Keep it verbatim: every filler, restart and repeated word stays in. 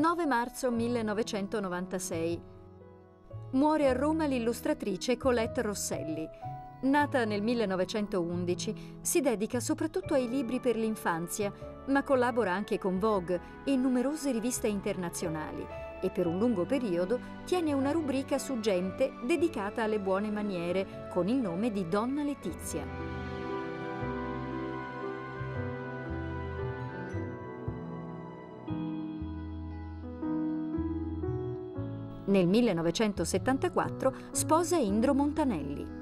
nove marzo millenovecentonovantasei. Muore a Roma l'illustratrice Colette Rosselli. Nata nel millenovecentoundici, si dedica soprattutto ai libri per l'infanzia, ma collabora anche con Vogue e numerose riviste internazionali e per un lungo periodo tiene una rubrica su Gente dedicata alle buone maniere con il nome di Donna Letizia. Nel millenovecentosettantaquattro sposa Indro Montanelli.